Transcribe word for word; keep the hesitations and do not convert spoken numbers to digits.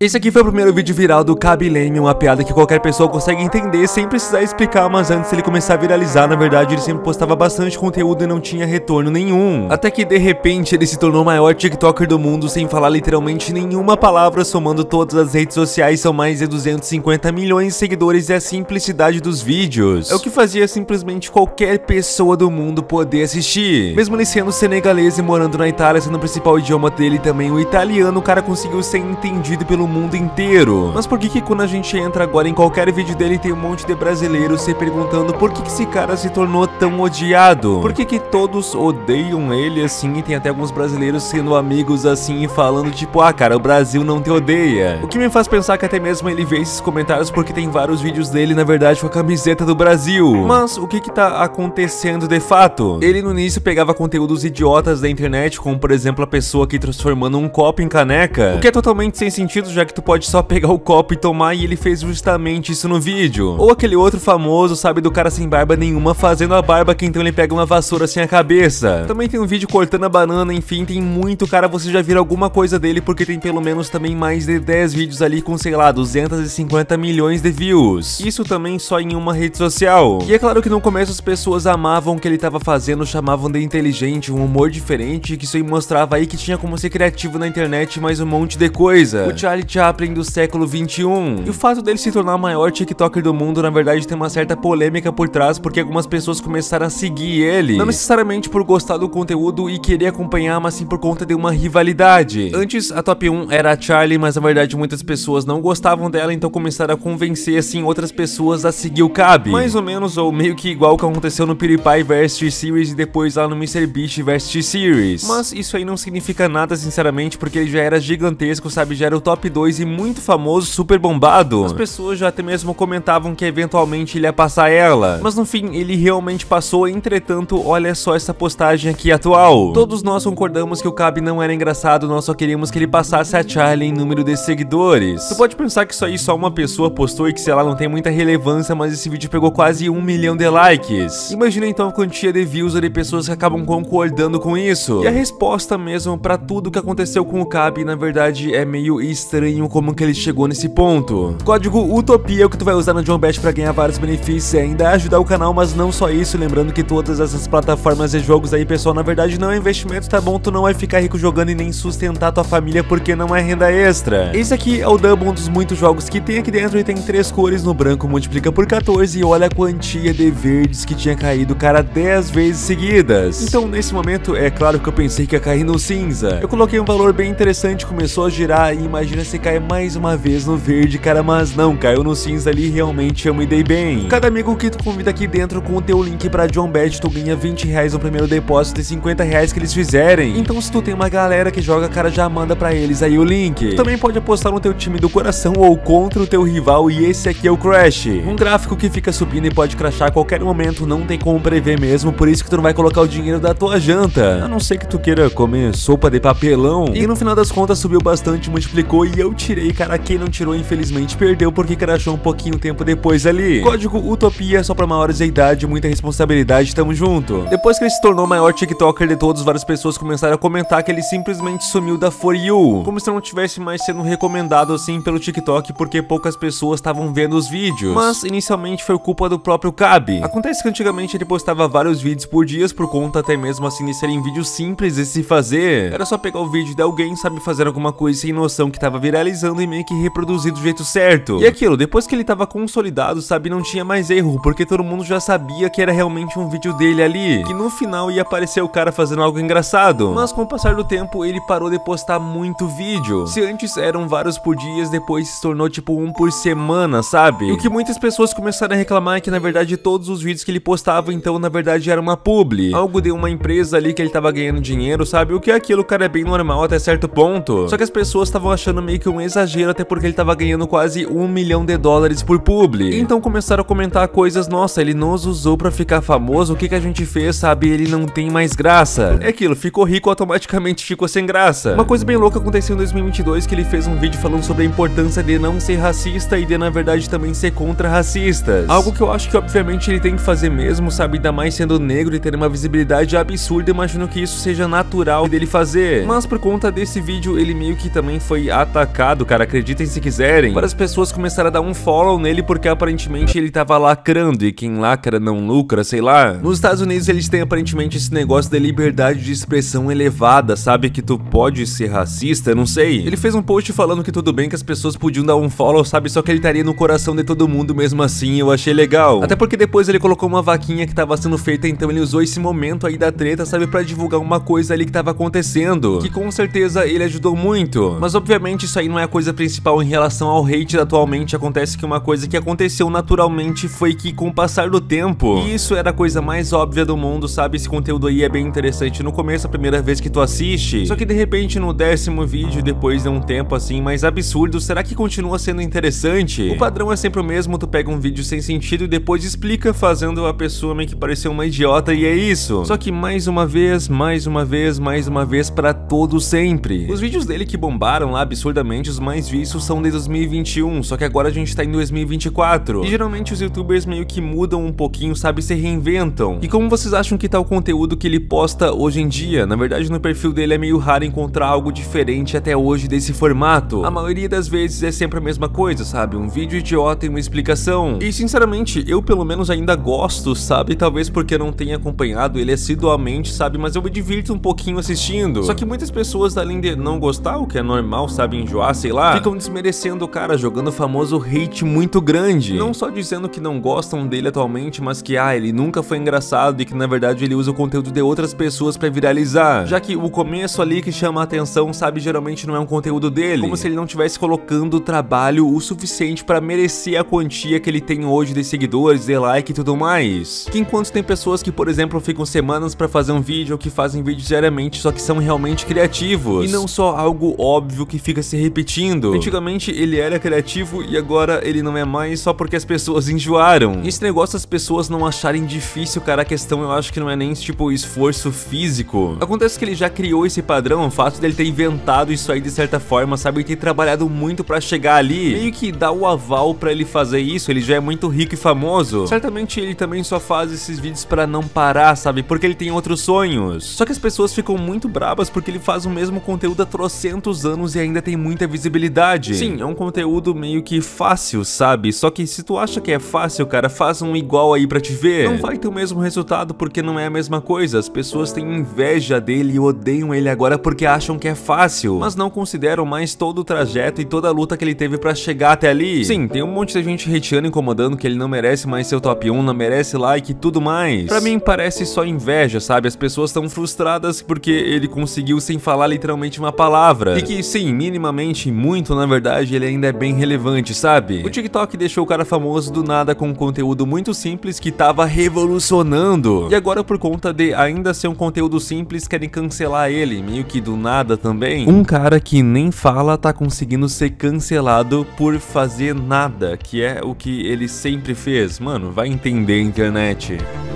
Esse aqui foi o primeiro vídeo viral do Khaby Lame, uma piada que qualquer pessoa consegue entender sem precisar explicar, mas antes dele começar a viralizar, na verdade ele sempre postava bastante conteúdo e não tinha retorno nenhum. Até que de repente ele se tornou o maior TikToker do mundo sem falar literalmente nenhuma palavra, somando todas as redes sociais, são mais de duzentos e cinquenta milhões de seguidores e a simplicidade dos vídeos é o que fazia simplesmente qualquer pessoa do mundo poder assistir. Mesmo ele sendo senegalês e morando na Itália, sendo o principal idioma dele também o italiano, o cara conseguiu ser entendido pelo mundo inteiro. Mas por que que quando a gente entra agora em qualquer vídeo dele tem um monte de brasileiros se perguntando por que que esse cara se tornou tão odiado? Por que que todos odeiam ele assim e tem até alguns brasileiros sendo amigos assim e falando tipo, ah cara, o Brasil não te odeia. O que me faz pensar que até mesmo ele vê esses comentários porque tem vários vídeos dele na verdade com a camiseta do Brasil. Mas o que que tá acontecendo de fato? Ele no início pegava conteúdos idiotas da internet, como por exemplo a pessoa aqui transformando um copo em caneca, o que é totalmente sem sentido, já que tu pode só pegar o copo e tomar, e ele fez justamente isso no vídeo. Ou aquele outro famoso, sabe, do cara sem barba nenhuma fazendo a barba, que então ele pega uma vassoura sem a cabeça. Também tem um vídeo cortando a banana, enfim, tem muito cara, você já viu alguma coisa dele, porque tem pelo menos também mais de dez vídeos ali com, sei lá, duzentos e cinquenta milhões de views. Isso também só em uma rede social. E é claro que no começo as pessoas amavam o que ele tava fazendo, chamavam de inteligente, um humor diferente, que isso aí mostrava aí que tinha como ser criativo na internet, mais um monte de coisa. O Charlie Chaplin do século vinte e um. E o fato dele se tornar o maior TikToker do mundo, na verdade, tem uma certa polêmica por trás, porque algumas pessoas começaram a seguir ele, não necessariamente por gostar do conteúdo e querer acompanhar, mas sim por conta de uma rivalidade. Antes, a top um era a Charlie, mas na verdade muitas pessoas não gostavam dela, então começaram a convencer, assim, outras pessoas a seguir o Khaby. Mais ou menos, ou meio que igual que aconteceu no PewDiePie versus T-Series e depois lá no MrBeast versus T-Series. Mas isso aí não significa nada, sinceramente, porque ele já era gigantesco, sabe, já era o top dois e muito famoso, super bombado. As pessoas já até mesmo comentavam que eventualmente ele ia passar ela, mas no fim ele realmente passou. Entretanto, olha só essa postagem aqui atual. Todos nós concordamos que o Khaby não era engraçado, nós só queríamos que ele passasse a Charlie em número de seguidores. Tu pode pensar que isso aí só uma pessoa postou e que, sei lá, não tem muita relevância, mas esse vídeo pegou quase um milhão de likes. Imagina então a quantia de views ou de pessoas que acabam concordando com isso. E a resposta mesmo pra tudo que aconteceu com o Khaby, na verdade, é meio estranho como que ele chegou nesse ponto. Código Utopia é o que tu vai usar no JohnBet pra ganhar vários benefícios e ainda ajudar o canal, mas não só isso, lembrando que todas essas plataformas de jogos aí, pessoal, na verdade não é investimento, tá bom? Tu não vai ficar rico jogando e nem sustentar tua família porque não é renda extra. Esse aqui é o Double, um dos muitos jogos que tem aqui dentro e tem três cores. No branco multiplica por quatorze e olha a quantia de verdes que tinha caído, cara, dez vezes seguidas. Então nesse momento é claro que eu pensei que ia cair no cinza. Eu coloquei um valor bem interessante, começou a girar e imagina se cai mais uma vez no verde, cara, mas não, caiu no cinza ali, realmente eu me dei bem. Cada amigo que tu convida aqui dentro com o teu link pra JohnBet, tu ganha vinte reais no primeiro depósito e cinquenta reais que eles fizerem. Então se tu tem uma galera que joga, cara, já manda pra eles aí o link. Tu também pode apostar no teu time do coração ou contra o teu rival, e esse aqui é o Crash, um gráfico que fica subindo e pode crashar a qualquer momento, não tem como prever mesmo, por isso que tu não vai colocar o dinheiro da tua janta, a não ser que tu queira comer sopa de papelão. E no final das contas subiu bastante, multiplicou e eu tirei, cara, quem não tirou infelizmente perdeu porque crashou um pouquinho tempo depois ali. Código Utopia só pra maiores de idade, muita responsabilidade, tamo junto. Depois que ele se tornou o maior TikToker de todos, várias pessoas começaram a comentar que ele simplesmente sumiu da For You, como se não tivesse mais sendo recomendado assim pelo TikTok porque poucas pessoas estavam vendo os vídeos. Mas inicialmente foi culpa do próprio Khaby. Acontece que antigamente ele postava vários vídeos por dia, por conta até mesmo assim de serem vídeos simples de se fazer. Era só pegar o vídeo de alguém, sabe, fazer alguma coisa sem noção que tava viralizando e meio que reproduzir do jeito certo. E aquilo, depois que ele tava consolidado, sabe, não tinha mais erro, porque todo mundo já sabia que era realmente um vídeo dele ali, que no final ia aparecer o cara fazendo algo engraçado. Mas com o passar do tempo ele parou de postar muito vídeo. Se antes eram vários por dia, depois se tornou tipo um por semana, sabe? E o que muitas pessoas começaram a reclamar é que na verdade todos os vídeos que ele postava então na verdade era uma publi, algo de uma empresa ali que ele tava ganhando dinheiro, sabe? O que é aquilo, cara, é bem normal até certo ponto. Só que as pessoas estavam achando meio que um exagero, até porque ele tava ganhando quase um milhão de dólares por publi. Então começaram a comentar coisas, nossa, ele nos usou pra ficar famoso, o que que a gente fez, sabe? Ele não tem mais graça. É aquilo, ficou rico, automaticamente ficou sem graça. Uma coisa bem louca aconteceu em dois mil e vinte e dois, que ele fez um vídeo falando sobre a importância de não ser racista e de na verdade também ser contra racistas. Algo que eu acho que obviamente ele tem que fazer mesmo, sabe? Ainda mais sendo negro e ter uma visibilidade absurda, imagino que isso seja natural dele fazer. Mas por conta desse vídeo ele meio que também foi atacado atacado, cara, acreditem se quiserem. Várias pessoas começaram a dar um follow nele porque aparentemente ele tava lacrando, e quem lacra não lucra, sei lá. Nos Estados Unidos eles têm aparentemente esse negócio da liberdade de expressão elevada, sabe? Que tu pode ser racista, não sei. Ele fez um post falando que tudo bem, que as pessoas podiam dar um follow, sabe? Só que ele estaria no coração de todo mundo mesmo assim, eu achei legal. Até porque depois ele colocou uma vaquinha que tava sendo feita, então ele usou esse momento aí da treta, sabe? Pra divulgar uma coisa ali que tava acontecendo, que com certeza ele ajudou muito. Mas obviamente isso aí não é a coisa principal em relação ao hate atualmente. Acontece que uma coisa que aconteceu naturalmente foi que com o passar do tempo, e isso era a coisa mais óbvia do mundo, sabe? Esse conteúdo aí é bem interessante no começo, a primeira vez que tu assiste, só que de repente no décimo vídeo, depois de um tempo assim mais absurdo, será que continua sendo interessante? O padrão é sempre o mesmo, tu pega um vídeo sem sentido e depois explica, fazendo a pessoa meio que parecer uma idiota, e é isso. Só que mais uma vez, mais uma vez, mais uma vez, pra todo sempre. Os vídeos dele que bombaram lá absurdamente, os mais vistos são de dois mil e vinte e um, só que agora a gente tá em dois mil e vinte e quatro. E geralmente os youtubers meio que mudam um pouquinho, sabe, se reinventam. E como vocês acham que tá o conteúdo que ele posta hoje em dia? Na verdade no perfil dele é meio raro encontrar algo diferente até hoje desse formato. A maioria das vezes é sempre a mesma coisa, sabe? Um vídeo idiota e uma explicação. E sinceramente, eu pelo menos ainda gosto, sabe? Talvez porque eu não tenha acompanhado ele assiduamente, sabe? Mas eu me divirto um pouquinho assistindo. Só que muitas pessoas, além de não gostar, o que é normal, sabe? Enjoar, sei lá, ficam desmerecendo o cara, jogando o famoso hate muito grande. Não só dizendo que não gostam dele atualmente, mas que, ah, ele nunca foi engraçado e que na verdade ele usa o conteúdo de outras pessoas pra viralizar. Já que o começo ali que chama a atenção, sabe? Geralmente não é um conteúdo dele. Como se ele não estivesse colocando trabalho o suficiente pra merecer a quantia que ele tem hoje de seguidores, de like e tudo mais. Que enquanto tem pessoas que, por exemplo, ficam semanas pra fazer um vídeo ou que fazem vídeos diariamente, só que são realmente criativos. E não só algo óbvio que fica se repetindo. Antigamente ele era criativo e agora ele não é mais, só porque as pessoas enjoaram. E esse negócio das pessoas não acharem difícil, cara, a questão eu acho que não é nem tipo esforço físico. Acontece que ele já criou esse padrão, o fato dele ter inventado isso aí de certa forma, sabe, e ter trabalhado muito pra chegar ali, meio que dá o aval pra ele fazer isso. Ele já é muito rico e famoso. Certamente ele também só faz esses vídeos pra não parar, sabe, porque ele tem outros sonhos. Só que as pessoas ficam muito brabas porque ele faz o mesmo conteúdo há trocentos anos e ainda tem muita visibilidade. Sim, é um conteúdo meio que fácil, sabe, só que se tu acha que é fácil, cara, faz um igual aí pra te ver. Não vai ter o mesmo resultado porque não é a mesma coisa. As pessoas têm inveja dele e odeiam ele agora porque acham que é fácil, mas não consideram mais todo o trajeto e toda a luta que ele teve pra chegar até ali. Sim, tem um monte de gente hateando, incomodando, que ele não merece mais ser o top um, não merece like e tudo mais. Pra mim parece só inveja, sabe? As pessoas estão frustradas porque ele conseguiu sem falar literalmente uma palavra. E que sim, minimamente, muito na verdade, ele ainda é bem relevante, sabe? O TikTok deixou o cara famoso do nada com um conteúdo muito simples que tava revolucionando. E agora por conta de ainda ser um conteúdo simples, querem cancelar ele, meio que do nada também. Um cara que nem fala tá conseguindo ser cancelado por fazer nada, que é o que ele sempre fez. Mano, vai entender a internet.